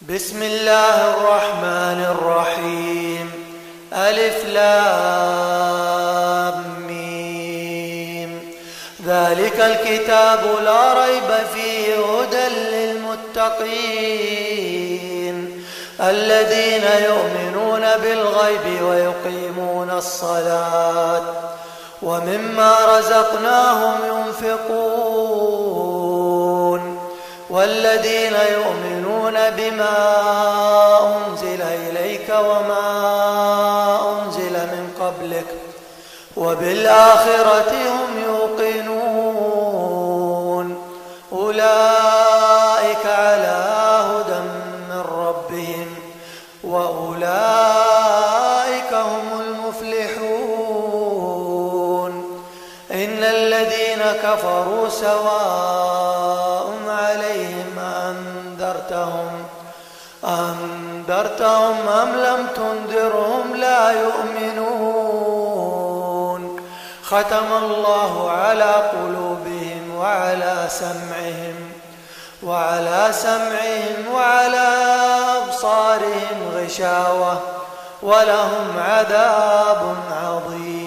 بسم الله الرحمن الرحيم. ألف لام ميم. ذلك الكتاب لا ريب فيه هدى للمتقين الذين يؤمنون بالغيب ويقيمون الصلاة ومما رزقناهم ينفقون والذين يؤمنون بما أنزل إليك وما أنزل من قبلك وبالآخرة هم يوقنون أولئك على هدى من ربهم وأولئك هم المفلحون. إن الذين كفروا سواء عليهم أنذرتهم أم لم تنذرهم لا يؤمنون. ختم الله على قلوبهم وعلى سمعهم وعلى أبصارهم غشاوة ولهم عذاب عظيم.